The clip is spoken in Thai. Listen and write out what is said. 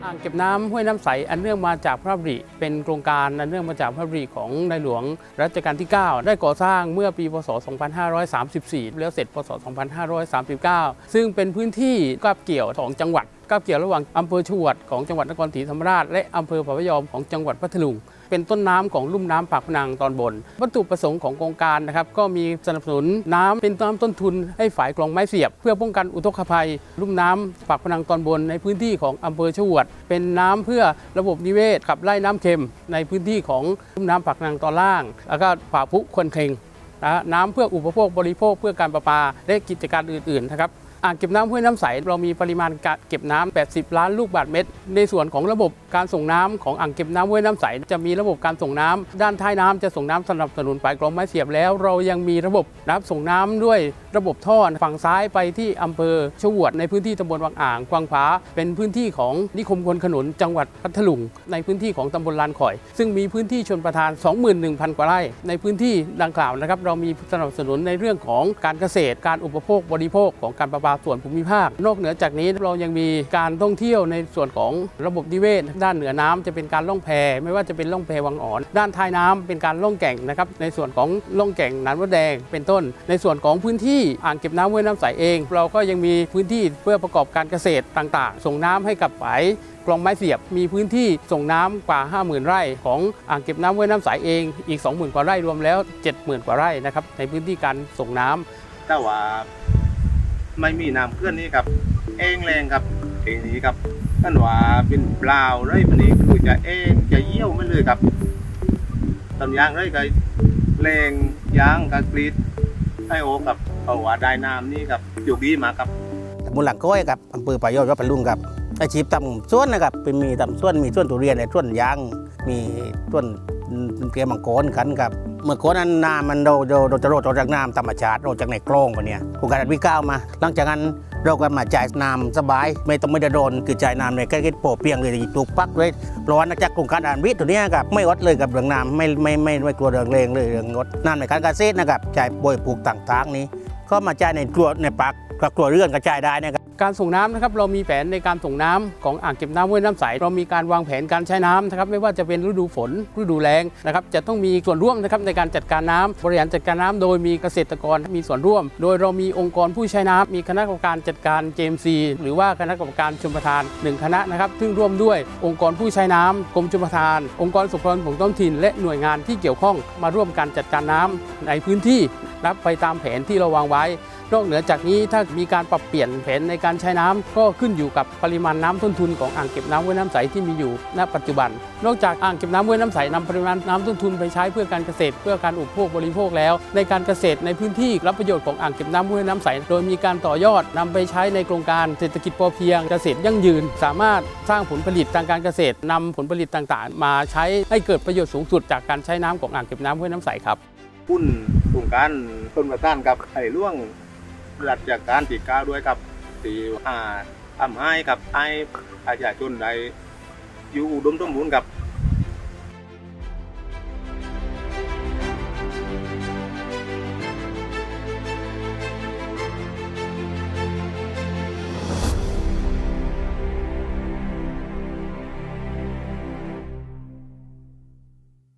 อ่างเก็บน้ำห้วยน้ำใสอันเนื่องมาจากพระดำริเป็นโครงการอันเนื่องมาจากพระดำริของในหลวงรัชกาลที่ 9 ได้ก่อสร้างเมื่อปีพศ 2534 แล้วเสร็จพศ 2539 ซึ่งเป็นพื้นที่กาบเกี่ยวของจังหวัดกาบเกี่ยวระหว่างอำเภอชวดของจังหวัดนครศรีธรรมราชและอำเภอพะพยอมของจังหวัดพัทลุงเป็นต้นน้ำของลุ่มน้ำปากพนังตอนบนวัตถุประสงค์ของโครงการนะครับก็มีสนับสนุนน้ำเป็นน้ำต้นทุนให้ฝ่ายกลองไม้เสียบเพื่อป้องกันอุทกภัยลุ่มน้ำปากพนังตอนบนในพื้นที่ของอำเภอชวดเป็นน้ำเพื่อระบบนิเวศขับไล่น้ำเค็มในพื้นที่ของลุ่มน้ำปากพนังตอนล่างแล้วก็ป่าพุควนเคงน้ำเพื่ออุปโภคบริโภคเพื่อการประปาและกิจการอื่นๆนะครับอ่างเก็บน้ำห้วยน้ำใสเรามีปริมาณเก็บน้ำ80 ล้านลูกบาศก์เมตรในส่วนของระบบการส่งน้ำของอ่างเก็บน้ำห้วยน้ำใสจะมีระบบการส่งน้ำด้านท้ายน้ำจะส่งน้ำสนับสนุนฝ่ายกลองไม้เสียบแล้วเรายังมีระบบส่งน้ำด้วยระบบท่อฝั่งซ้ายไปที่อำเภอชวดในพื้นที่ตำบลวังอ่างกวางผาเป็นพื้นที่ของนิคมควนขนุนจังหวัดพัทลุงในพื้นที่ของตำบลลานข่อยซึ่งมีพื้นที่ชลประทาน 21,000 กว่าไร่ในพื้นที่ดังกล่าวนะครับเรามีสนับสนุนในเรื่องของการเกษตรการอุปโภคบริโภคของการประปาส่วนภูมิภาคนอกเหนือจากนี้เรายังมีการท่องเที่ยวในส่วนของระบบนิเวศด้านเหนือน้ำจะเป็นการล่องแพไม่ว่าจะเป็นล่องแพวังอ่อนด้านท้ายน้ำเป็นการล่องแก่งนะครับในส่วนของล่องแก่งหนานวัดแดงเป็นต้นในส่วนของพื้นที่อ่างเก็บน้ำห้วยน้ำใสเองเราก็ยังมีพื้นที่เพื่อประกอบการเกษตรต่างๆส่งน้ำให้กับฝ่ายกลองไม้เสียบมีพื้นที่ส่งน้ำกว่า 50,000 ไร่ของอ่างเก็บน้ำห้วยน้ำใสเองอีก 20,000 กว่าไร่รวมแล้ว 70,000 กว่าไร่นะครับในพื้นที่การส่งน้ำแต่ว่าไม่มีน้ำเคลื่อนนี้ครับเองแรงครับทีนี้ครับท่านว่าเป็นเปล่าไรมันนี้คือจะเองจะเยี่ยวไม่เลยครับต้นยางไรก็แรงยางกับกรีดให้โอกับเพราะว่าได้น้ำนี่ครับอยู่ดีมาครับมูลหลังก้อยครับอำเภอปายอดวัดพะลุงครับอาชีพทำสวนนะครับเป็นมีทำสวนมีสวนทุเรียนในสวนยางมีสวนเกลือมังกรกันครับเมื่อก่อนนั้นน้ำมันเราจะโรดจากน้ำธรรมชาติโรดจากในคลองไปเนี่ยโครงการวิก้าวมาหลังจากนั้นเราก็มาจ่ายน้ำสบายไม่ต้องไม่ได้โดนคือจ่ายน้ำในแค่โปะเปียงเลยปลูกปักเลยร้อนจากโครงการวิทย์ตัวนี้ครับไม่อดเลยกับเรื่องน้ำไม่กลัวเรื่องแรงเลยเรื่องงดน้ำในการเกษตรนะครับจ่ายบอยปลูกต่างๆนี้ก็มาจ่ายในตัวในปักกับตัวเรื่องกระจายได้นะครับการส่งน้ำนะครับเรามีแผนในการส่งน้ำของอ่างเก็บน้ำห้วยน้ำใสเรามีการวางแผนการใช้น้ำนะครับไม่ว่าจะเป็นฤดูฝนฤดูแล้งนะครับจะต้องมีส่วนร่วมนะครับในการจัดการน้ำบริหารจัดการน้ำโดยมีเกษตรกรมีส่วนร่วมโดยเรามีองค์กรผู้ใช้น้ำมีคณะกรรมการจัดการ JMC หรือว่าคณะกรรมการชลประทาน1คณะนะครับซึ่งร่วมด้วยองค์กรผู้ใช้น้ำกรมชลประทานองค์กรส่งเสริมของท้องถิ่นและหน่วยงานที่เกี่ยวข้องมาร่วมการจัดการน้ำในพื้นที่รับไปตามแผนที่เราวางไว้นอกเหนือจากนี้ถ้ามีการปรับเปลี่ยนแผนในการใช้น้ำก็ขึ้นอยู่กับปริมาณน้ำต้นทุนของอ่างเก็บน้ำห้วยน้ำใสที่มีอยู่ณปัจจุบันนอกจากอ่างเก็บน้ำห้วยน้ำใสนำปริมาณน้ำต้นทุนไปใช้เพื่อการเกษตรเพื่อการอุปโภคบริโภคแล้วในการเกษตรในพื้นที่รับประโยชน์ของอ่างเก็บน้ำห้วยน้ำใสโดยมีการต่อยอดนำไปใช้ในโครงการเศรษฐกิจพอเพียงเกษตรยั่งยืนสามารถสร้างผลผลิตทางการเกษตรนำผลผลิตต่างๆมาใช้ให้เกิดประโยชน์สูงสุดจากการใช้น้ำของอ่างเก็บน้ำห้วยน้ำใสครับหุ้นโครงการต้นประทานกับไอ้ล่วงหลักจากการติดก้าวด้วยครับที่ทำให้กับไอ้ประชาชนได้อยู่อุดมสมบูรณ์กับ